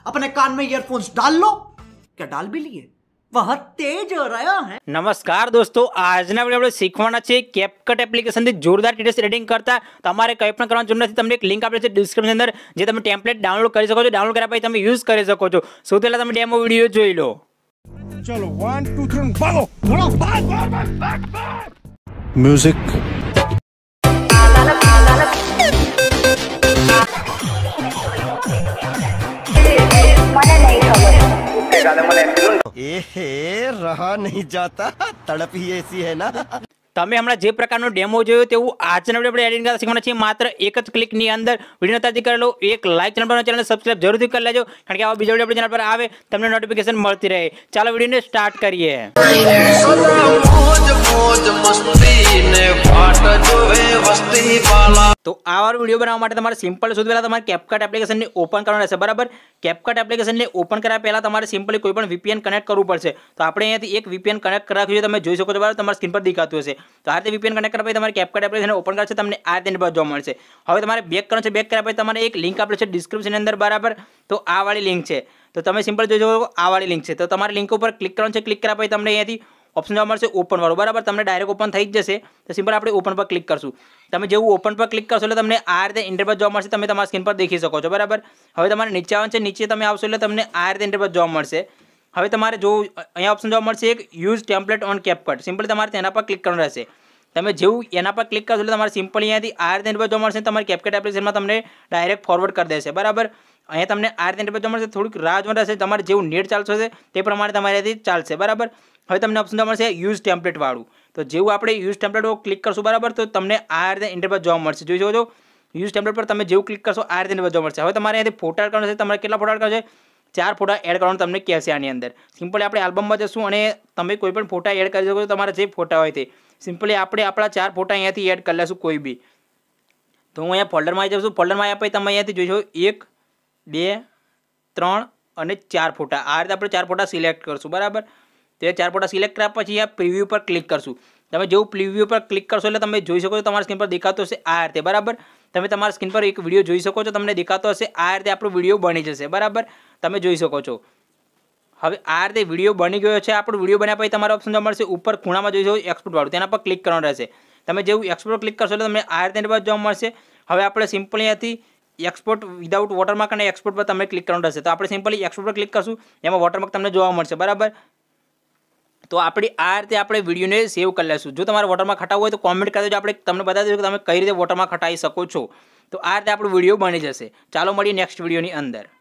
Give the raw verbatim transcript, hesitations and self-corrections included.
अपने कान में ईयरफोन्स डाल लो। क्या डाल भी लिए? बहुत तेज हो रहा है। नमस्कार दोस्तों, આજના વિડિયો આપણે શીખવાના છે કેપકટ એપ્લિકેશનથી જોરદાર ટીડીએસ એડિટિંગ કરતા તમારે કંઈ પણ કરવાની જરૂર નથી। તમને એક લિંક આપેલી છે ડિસ્ક્રિપ્શન અંદર, જે તમે ટેમ્પલેટ ડાઉનલોડ કરી શકો છો। ડાઉનલોડ કર્યા પછી તમે યુઝ કરી શકો છો। સૌથી પહેલા તમે ડેમો વિડિયો જોઈ લો। चलो वन टू थ्री भागो भागो भाग भाग भाग भाग म्यूजिक ए हे रहा नहीं जाता, तड़प ही ऐसी है ना। તમે હમણાં જે પ્રકારનો ડેમો જોયો તેવું આજના વિડિયો આપણે એડિટિંગ કરતા શીખવાના છીએ। માત્ર એક જ ક્લિકની અંદર વિડિયો નતાથી કરી લો। એક લાઈક ચેનલ પર ચેનલ સબસ્ક્રાઇબ જરૂરથી કરી લેજો, કારણ કે આવા બીજા વિડિયો આપણી ચેનલ પર આવે તમને નોટિફિકેશન મળતી રહે। ચાલો વિડિયોને સ્ટાર્ટ કરીએ। તો આવા વિડિયો બનાવવા માટે તમારે સિમ્પલ સૌથી પહેલા તમારે કેપકટ એપ્લિકેશનને ઓપન કરવાનું રહેશે, બરાબર। કેપકટ એપ્લિકેશનને ઓપન કર્યા પહેલા તમારે સિમ્પલી કોઈ પણ વીપીએન કનેક્ટ કરવું પડશે। તો આપણે અહીંયાથી એક વીપીએન કનેક્ટ કરાવ્યું છે, તમે જોઈ શકો છો, બરાબર। તમારા સ્ક્રીન પર દેખાતું હશે। તો આ રીતે વીપીએન કનેક્ટ કર્યા પછી તમારે કેપકટ એપ્લિકેશન ઓપન કરશે, તમને આ રીતે જોવા મળશે। હવે તમારે બેક કરવાનું છે। બેક કર્યા પછી તમારે એક લિંક આપેલી છે ડિસ્ક્રિપ્શન અંદર, બરાબર। તો આ વાળી લિંક છે, તો તમે સિમ્પલ જોઈ શકો આ વાળી લિંક છે। તો તમારે લિંક ઉપર ક્લિક કરવાનું છે। ક્લિક કર્યા પછી તમને અહીંયાથી ઓપ્શન જોવા મળશે ઓપન વાળું, બરાબર। તમને ડાયરેક્ટ ઓપન થઈ જ જશે। તો સિમ્પલ આપણે ઓપન પર ક્લિક કરશું। તમે જેવું ઓપન પર ક્લિક કરશો એટલે તમને આ રીતે ઇન્ટરફેસ જોવા મળશે, તમે તમારા સ્ક્રીન પર દેખી શકો છો, બરાબર। હવે તમારે નીચે આવવાનું છે। નીચે તમે આવશો એટલે તમને આ રીતે ઇન્ટરફેસ જોવા મળશે। હવે તમારે જો અહીંયા ઓપ્શન જોવા મળશે એક use template on CapCut, simply તમારે તેના પર ક્લિક કરવાનું રહેશે। તમે જેવું એના પર ક્લિક કરશો એટલે તમારે સિમ્પલ અહીંયાથી આ રીતે ઇન્ટરફેસ જોવા મળશે। તમારી કેપકટ એપ્લિકેશનમાં તમને ડાયરેક્ટ ફોરવર્ડ કરી દેશે, બરાબર। અહીંયા તમને આ રીતે ઇન્ટરફેસ જોવા મળશે। થોડીક રાહ જોવા રહેશે, તમારે જેવું નેટ ચાલશે તે પ્રમાણે તમારેથી ચાલશે, બરાબર। હવે તમને ઓપ્શન જોવા મળશે યુઝ ટેમ્પલેટ વાળું, તો જેવું આપણે યુઝ ટેમ્પલેટ પર ક્લિક કરશું, બરાબર, તો તમને આ રીતે ઇન્ટરફેસ જોવા મળશે। જોઈ શકો છો યુઝ ટેમ્પલેટ પર તમે જેવું ક્લિક કરશો આ રીતે ઇન્ટરફેસ જોવા મળશે। હવે તમારે અહીંયાથી ફોટા એડ કરવાનો છે। તમારે કેટલા ફોટા એડ કરશે? ચાર ફોટા એડ કરવાનું તમને કહેશે આની અંદર। સિમ્પલી આપણે આલ્બમમાં જશું અને તમે કોઈ પણ ફોટા એડ કરી શકો છો, તમારા જે ફોટા હોય તે। સિમ્પલી આપણે આપણા ચાર ફોટા અહીંયાથી એડ કરી લઈશું કોઈ બી। તો હું અહીંયા ફોલ્ડરમાં આવી જશું। ફોલ્ડરમાં આવ્યા પછી તમે અહીંયાથી જોઈશો એક બે ત્રણ અને ચાર ફોટા, આ રીતે આપણે ચાર ફોટા સિલેક્ટ કરશું, બરાબર। તે ચાર ફોટા સિલેક્ટ કર્યા પછી આ પ્રિવ્યૂ પર ક્લિક કરશું। તમે જેવું પ્રિવ્યૂ પર ક્લિક કરશો એટલે તમે જોઈ શકો છો તમારા સ્ક્રીન પર દેખાતો હશે આ રીતે, બરાબર। તમે તમારા સ્ક્રીન પર એક વિડીયો જોઈ શકો છો, તમને દેખાતો હશે આ રીતે આપણો વિડીયો બની જશે, બરાબર। તમે જોઈ શકો છો હવે આ રીતે વિડીયો બની ગયો છે। આપણો વિડીયો બન્યા પછી તમારે ઓપ્શન જોવા મળશે ઉપર ખૂણામાં જોઈ શકો એક્સપોર્ટ વાળું, તેના પર ક્લિક કરવાનું રહેશે। તમે જેવું એક્સપોર્ટ પર ક્લિક કરશો એટલે તમને આ રીતે જોવા મળશે। હવે આપણે સિમ્પલી અહીંયાથી એક્સપોર્ટ વિદાઉટ વોટરમાર્ક અને એક્સપોર્ટ પર તમે ક્લિક કરવાનું રહેશે। તો આપણે સિમ્પલી એક્સપોર્ટ પર ક્લિક કરશું, એમાં વોટરમાર્ક તમને જોવા મળશે, બરાબર। તો આપણી આ રીતે આપણે વિડીયોને સેવ કરી લઈશું। જો તમારે વોટરમાર્ક હટાવવું હોય તો કોમેન્ટ કરી દેજો, આપણે તમને બતાવી દઈશું કે તમે કઈ રીતે વોટરમાર્ક હટાવી શકો છો। તો આ રીતે આપણો વિડીયો બની જશે। ચાલો મળીએ નેક્સ્ટ વિડીયોની અંદર।